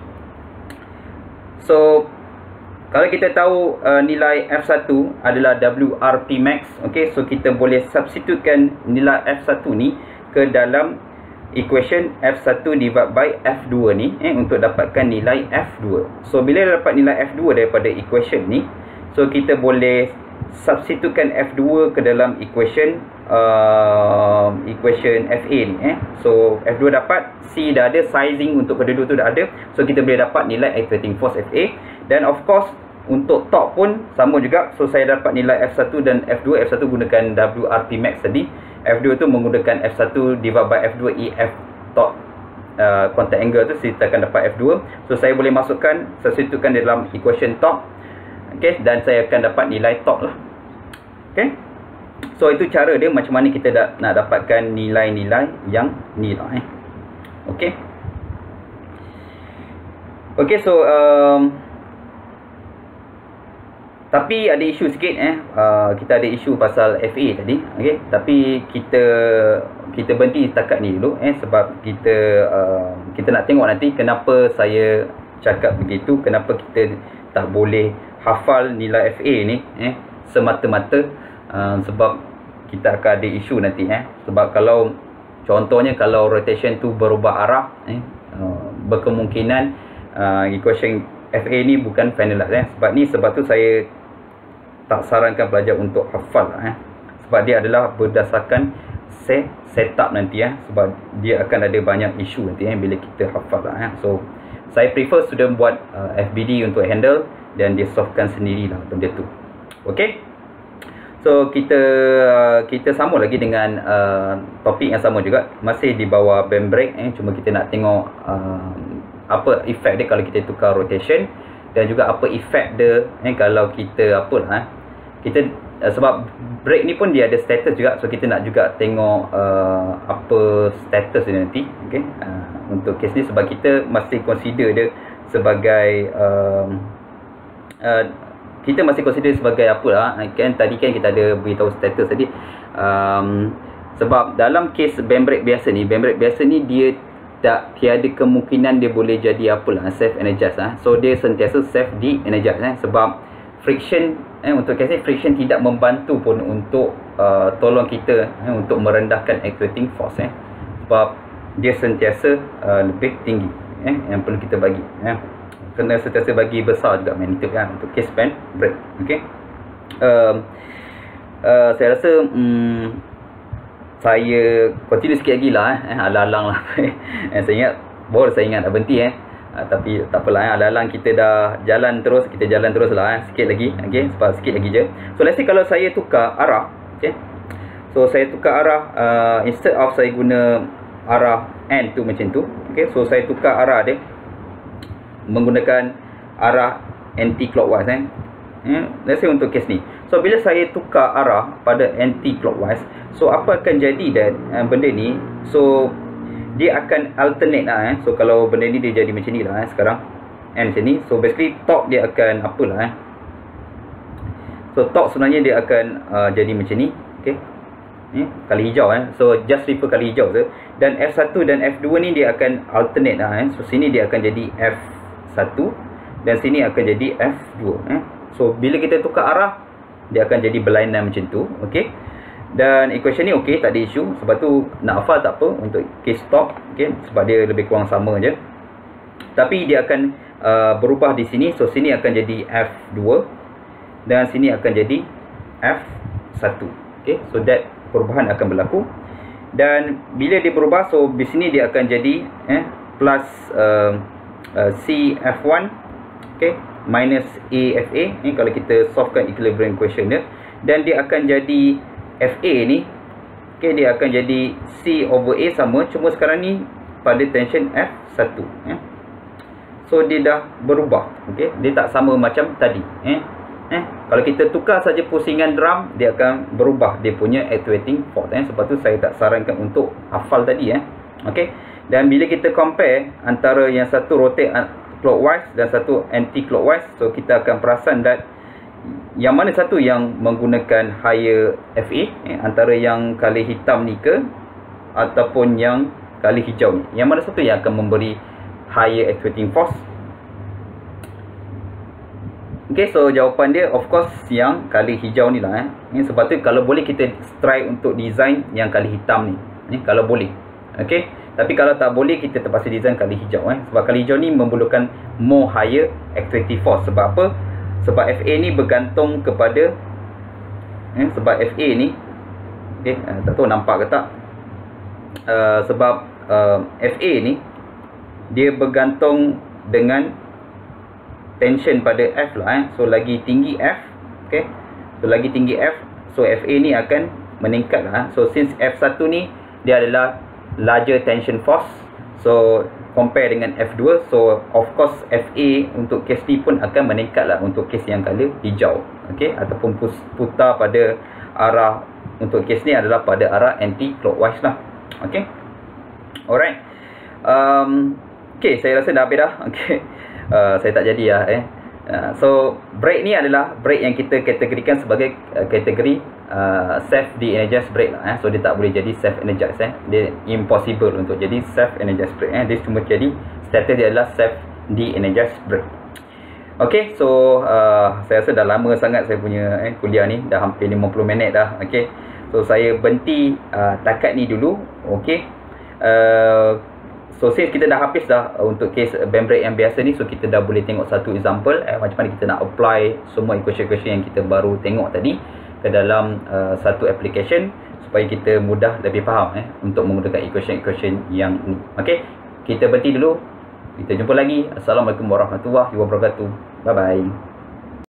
So kalau kita tahu uh, nilai F satu adalah W R P max, okay, so kita boleh substitutekan nilai F satu ni ke dalam equation F satu divided by F dua ni eh, untuk dapatkan nilai F dua. So bila dapat nilai F dua daripada equation ni, so kita boleh substitutekan F dua ke dalam equation uh, equation F A ni eh. So F dua dapat, C dah ada, sizing untuk kedua-dua tu dah ada, so kita boleh dapat nilai accelerating force F A. Dan of course untuk torque pun sama juga. So saya dapat nilai F satu dan F dua. F satu gunakan W R P max tadi, F dua tu menggunakan F satu divided by F dua E F torque uh, contact angle tu, kita akan dapat F dua. So saya boleh masukkan, substitutekan dalam equation torque. Okay, dan saya akan dapat nilai torque lah. Okay, so itu cara dia macam mana kita da nak dapatkan nilai-nilai yang ni lah eh. Okay, okay, so um, tapi ada isu sikit eh. Uh, kita ada isu pasal F A tadi. Okay, tapi kita kita berhenti setakat ni dulu eh, sebab kita uh, kita nak tengok nanti kenapa saya cakap begitu, kenapa kita tak boleh hafal nilai F A ni eh semata-mata, uh, sebab kita akan ada isu nanti eh. Sebab kalau contohnya kalau rotation tu berubah arah eh, uh, berkemungkinan uh, equation F A ni bukan finalized eh. Sebab ni sebab tu saya tak sarankan pelajar untuk hafal lah, eh. Sebab dia adalah berdasarkan set setup nanti, eh. Sebab dia akan ada banyak isu nanti, eh, bila kita hafal lah, eh. So saya prefer student buat uh, F B D untuk handle dan dia solvekan sendirilah benda tu. Okay, so kita uh, kita sambung lagi dengan uh, topik yang sama juga, masih di bawah band brake, eh. Cuma kita nak tengok uh, apa efek dia kalau kita tukar rotation, dan juga apa efek dia, eh, kalau kita apa lah, eh. Kita uh, sebab brake ni pun dia ada status juga, so kita nak juga tengok uh, apa status dia nanti. Okay, uh, untuk kes ni sebab kita masih consider dia sebagai um, uh, kita masih consider sebagai apa lah, kan tadi kan kita ada beritahu status tadi, um, sebab dalam kes band brake biasa ni, band brake biasa ni dia tak tiada kemungkinan dia boleh jadi apalah self energize lah. So dia sentiasa self de energize, eh. Sebab friction, eh, untuk kes ni friction tidak membantu pun untuk uh, tolong kita, eh, untuk merendahkan activating force, eh. Sebab dia sentiasa uh, lebih tinggi, eh, yang perlu kita bagi, eh. Kena sentiasa bagi besar juga magnitude, kan, untuk case band brake. Okay, um, uh, saya rasa um, saya continue sikit lagi lah, eh. Alang-alang lah. eh, Saya ingat, baru saya ingat dah berhenti, eh. uh, Tapi tak apalah, eh. Alang-alang kita dah jalan terus, kita jalan terus lah, eh. Sikit lagi, okay, sebab sikit lagi je. So let's say kalau saya tukar arah, okay, so saya tukar arah, uh, instead of saya guna arah N tu macam tu, okay, so saya tukar arah dia menggunakan arah anti-clockwise, eh. eh, let's say untuk kes ni, so bila saya tukar arah pada anti-clockwise, so apa akan jadi dan uh, benda ni, so dia akan alternate lah, eh. So kalau benda ni dia jadi macam ni lah, eh, sekarang N macam ni, so basically torque dia akan apalah, eh. So torque sebenarnya dia akan uh, jadi macam ni, okay, eh, kali hijau, eh. So just refer kali hijau je. Dan F satu dan F dua ni dia akan alternate lah, eh. So sini dia akan jadi F satu dan sini akan jadi F dua, eh. So bila kita tukar arah, dia akan jadi berlainan macam tu. Okay, dan equation ni okay, tak ada isu. Sebab tu nak hafal tak apa untuk case torque, okay, sebab dia lebih kurang sama je. Tapi dia akan uh, berubah di sini. So sini akan jadi F dua dan sini akan jadi F satu. Okay, so that perubahan akan berlaku. Dan bila dia berubah, so di sini dia akan jadi, eh, plus uh, uh, C F one, okay, minus A F A, eh, kalau kita solvekan equilibrium equation dia. Dan dia akan jadi F A ni, okay, dia akan jadi C over A sama, cuma sekarang ni pada tension F satu, eh. So dia dah berubah, okay, dia tak sama macam tadi, eh. Eh, kalau kita tukar saja pusingan drum, dia akan berubah dia punya activating force, eh. Sebab tu saya tak sarankan untuk hafal tadi, eh. Okay, dan bila kita compare antara yang satu rotate clockwise dan satu anti clockwise, so kita akan perasan that yang mana satu yang menggunakan higher F A, eh, antara yang kali hitam ni ke ataupun yang kali hijau ni, yang mana satu yang akan memberi higher activating force? Okay, so jawapan dia of course yang kali hijau ni lah, eh. Sebab tu kalau boleh kita try untuk design yang kali hitam ni, eh, kalau boleh. Okay, tapi kalau tak boleh, kita terpaksa design kali hijau, eh. Sebab kali hijau ni memerlukan more higher activating force. Sebab apa? Sebab F A ni bergantung kepada, eh, sebab F A ni, okay, uh, tak tahu nampak ke tak, uh, sebab uh, F A ni dia bergantung dengan tension pada F lah, eh. So lagi tinggi F, okay, so lagi tinggi F, so F A ni akan meningkat lah. So since F satu ni dia adalah larger tension force, so compare dengan F dua, so of course F A untuk kes ni pun akan meningkat lah untuk kes yang color hijau, okay, ataupun putar pada arah, untuk kes ni adalah pada arah anti clockwise lah. Okay, alright, um, okay, saya rasa dah habis dah. Okay, uh, saya tak jadi lah, eh. Uh, so brake ni adalah brake yang kita kategorikan sebagai uh, kategori uh, self de-energized brake lah, eh. So dia tak boleh jadi self energized, eh. Dia impossible untuk jadi self energized brake, eh. Dia cuma jadi status dia adalah self de-energized brake. Okay, so uh, saya rasa dah lama sangat saya punya, eh, kuliah ni, dah hampir lima puluh minit dah. Okay, so saya berhenti uh, takat ni dulu. Okay, uh, So since kita dah habis dah uh, untuk case band break yang biasa ni, so kita dah boleh tengok satu example eh, macam mana kita nak apply semua equation-equation yang kita baru tengok tadi ke dalam uh, satu application, supaya kita mudah lebih faham eh untuk menggunakan equation-equation yang ni. Okey, kita berhenti dulu. Kita jumpa lagi. Assalamualaikum warahmatullahi wabarakatuh. Bye bye.